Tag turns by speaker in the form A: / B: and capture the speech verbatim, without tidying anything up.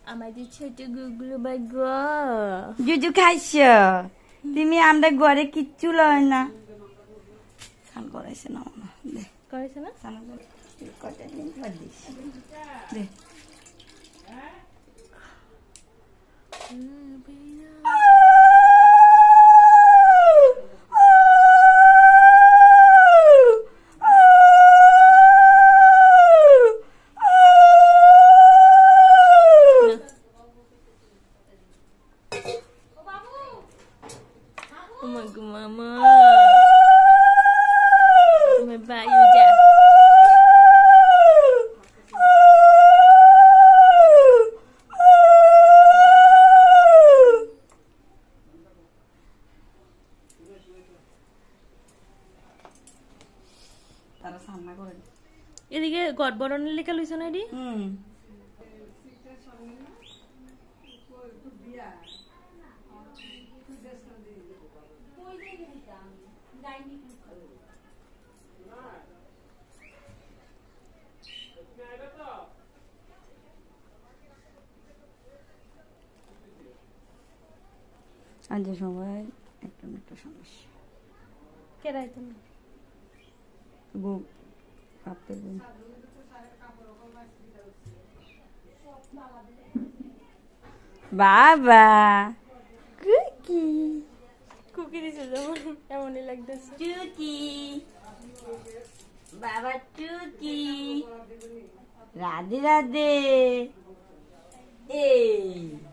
A: আমাদের ছোট গুগলু বাগ
B: জুজু খাইছ তুমি আমরা ঘরে কিচ্ছু লয় না স্নান করাইছে না দে
A: করেছে না
B: স্নান কটা দিন পর দিস দে
A: Mama, my bayu ja.
B: তারা সামনা করে
A: এদিকে গড়বড়নের লেখা লইছ না এডি
B: হুম আজ সময় একটা একটা সমস্যা
A: কেরাই তুমি
B: গো কাপতে গো বাবা কুকি
A: কুকি দিছে যেমন এমনই লাগতেছে
B: টুকি বাবা টুকি রাধে রাধে এই